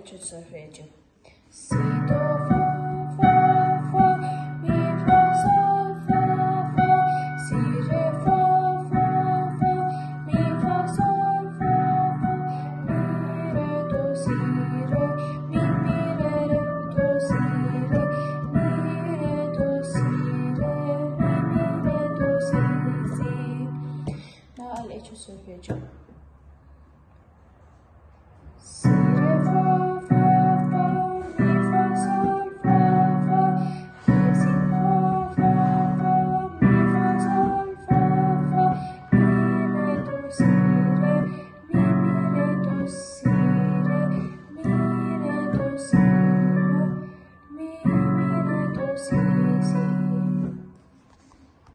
letra de solfeggio. Si, do, fa, mi, fa, sol, fa, si, re, fa, mi, fa, sol, mi, re, do, si, re, mi, re, do, si, re, mi, re, do, si, re, mi, re, do, si, si. Now I'll let you solfeggio.